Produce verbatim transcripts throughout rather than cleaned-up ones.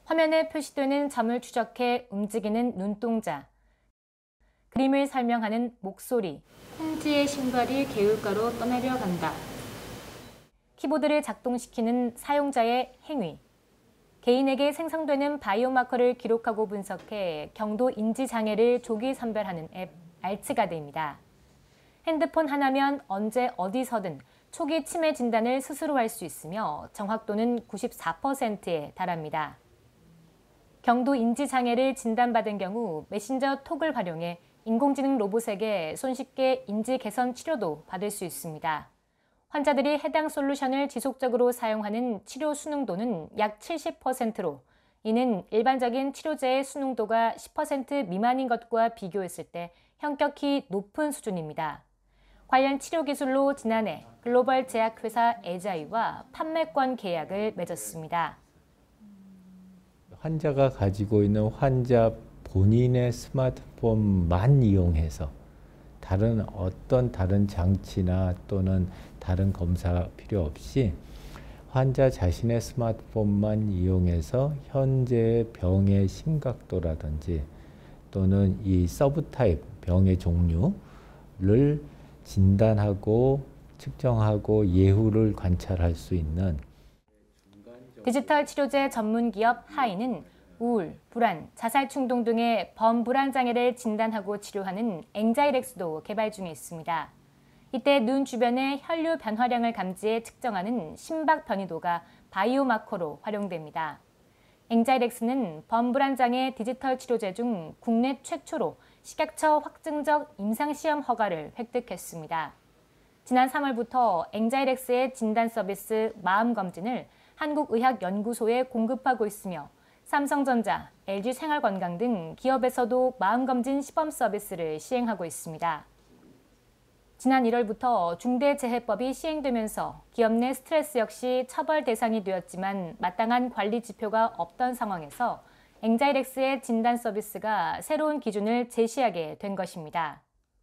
화면에 표시되는 점을 추적해 움직이는 눈동자, 그림을 설명하는 목소리, 콩지의 신발이 개울가로 떠내려 간다. 키보드를 작동시키는 사용자의 행위, 개인에게 생성되는 바이오마커를 기록하고 분석해 경도 인지 장애를 조기 선별하는 앱 알츠가드입니다. 핸드폰 하나면 언제 어디서든 초기 치매 진단을 스스로 할 수 있으며 정확도는 구십사 퍼센트에 달합니다. 경도 인지 장애를 진단받은 경우 메신저 톡을 활용해 인공지능 로봇에게 손쉽게 인지 개선 치료도 받을 수 있습니다. 환자들이 해당 솔루션을 지속적으로 사용하는 치료 수능도는 약 칠십 퍼센트로 이는 일반적인 치료제의 수능도가 십 퍼센트 미만인 것과 비교했을 때 현격히 높은 수준입니다. 관련 치료 기술로 지난해 글로벌 제약회사 에자이와 판매권 계약을 맺었습니다. 환자가 가지고 있는 환자 본인의 스마트폰만 이용해서 다른 어떤 다른 장치나 또는 다른 검사 필요 없이 환자 자신의 스마트폰만 이용해서 현재 병의 심각도라든지 또는 이 서브타입 병의 종류를 진단하고 측정하고 예후를 관찰할 수 있는 디지털 치료제 전문 기업 하이는 우울, 불안, 자살 충동 등의 범불안 장애를 진단하고 치료하는 앵자이렉스도 개발 중에 있습니다. 이때 눈 주변의 혈류 변화량을 감지해 측정하는 심박 변이도가 바이오마커로 활용됩니다. 앵자이렉스는 범불안 장애 디지털 치료제 중 국내 최초로 식약처 확증적 임상시험 허가를 획득했습니다. 지난 삼월부터 앵자이렉스의 진단 서비스 마음검진을 한국의학연구소에 공급하고 있으며 삼성전자, 엘지생활건강 등 기업에서도 마음검진 시범 서비스를 시행하고 있습니다. 지난 일월부터 중대재해법이 시행되면서 기업 내 스트레스 역시 처벌 대상이 되었지만 마땅한 관리 지표가 없던 상황에서 앵자이렉스의 진단 서비스가 새로운 기준을 제시하게 된 것입니다.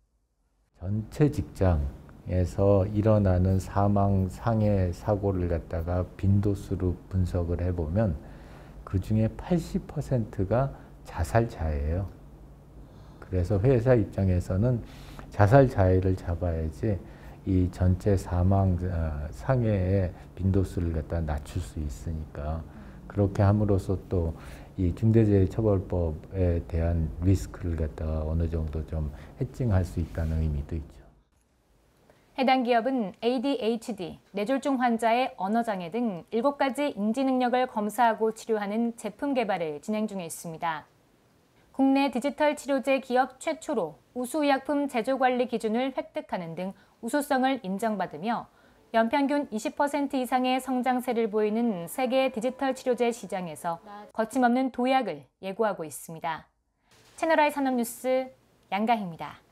전체 직장에서 일어나는 사망 상해 사고를 갖다가 빈도수로 분석을 해보면 그 중에 팔십 퍼센트가 자살자예요. 그래서 회사 입장에서는 자살자해를 잡아야지 이 전체 사망 상해의 빈도수를 갖다 낮출 수 있으니까 그렇게 함으로써 또 이 중대재해처벌법에 대한 리스크를 갖다가 어느 정도 좀 해칭할 수 있다는 의미도 있죠. 해당 기업은 에이디에이치디, 뇌졸중 환자의 언어장애 등 일곱 가지 인지 능력을 검사하고 치료하는 제품 개발을 진행 중에 있습니다. 국내 디지털 치료제 기업 최초로 우수의약품 제조관리 기준을 획득하는 등 우수성을 인정받으며 연평균 이십 퍼센트 이상의 성장세를 보이는 세계 디지털 치료제 시장에서 거침없는 도약을 예고하고 있습니다. 채널아이 산업뉴스 양가희입니다.